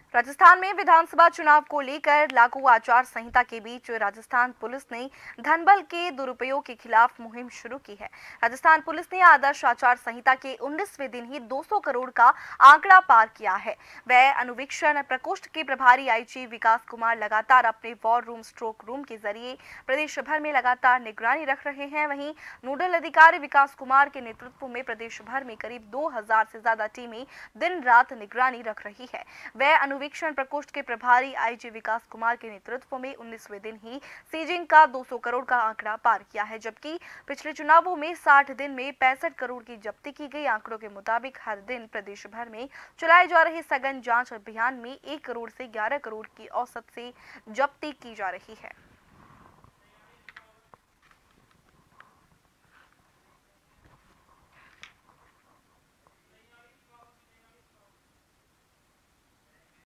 राजस्थान में विधानसभा चुनाव को लेकर लागू आचार संहिता के बीच राजस्थान पुलिस ने धनबल के दुरुपयोग के खिलाफ मुहिम शुरू की है। राजस्थान पुलिस ने आदर्श आचार संहिता के 19वें दिन ही 200 करोड़ का आंकड़ा पार किया है। वह अनुवीक्षण प्रकोष्ठ के प्रभारी आईजी विकास कुमार लगातार अपने वॉर रूम स्ट्रोक रूम के जरिए प्रदेश भर में लगातार निगरानी रख रहे हैं। वहीं नोडल अधिकारी विकास कुमार के नेतृत्व में प्रदेश भर में करीब 2000 से ज्यादा टीमें दिन रात निगरानी रख रही है। वह अनुवीक्षण प्रकोष्ठ के प्रभारी आईजी विकास कुमार के नेतृत्व में 19वें दिन ही सीजिंग का 200 करोड़ का आंकड़ा पार किया है, जबकि पिछले चुनावों में 60 दिन में 65 करोड़ की जब्ती की गई। आंकड़ों के मुताबिक हर दिन प्रदेश भर में चलाए जा रहे सघन जांच अभियान में 1 करोड़ से 11 करोड़ की औसत से जब्ती की जा रही है।